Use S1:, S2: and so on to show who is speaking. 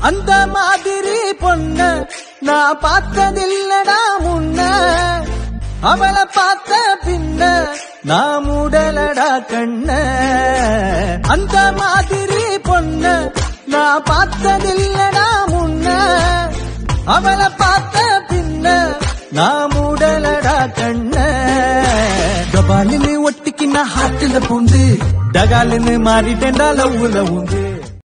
S1: அந்த மாதிரி பொண்ண நான் பார்த்ததில்லடா முன்ன, அவளை பார்த்த பின்ன நான் மூடலடா கண்ண. அந்த மாதிரி பொண்ண நான் பார்த்ததில்லடா முன்ன, அவளை பார்த்த பின்ன நான் மூடலடா கண்ண. கபாலின்னு ஒட்டிக்கு நான் ஹாட்டில பூந்து, டகாலின்னு மாறிட்டேன்டா லவ்வுல உண்டு.